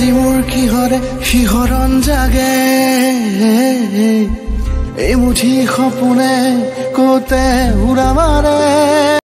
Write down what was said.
আজি মোৰ কিহৰে শিহৰণ জাগে এই মুঠি সপোনে কতে উৰা মাৰে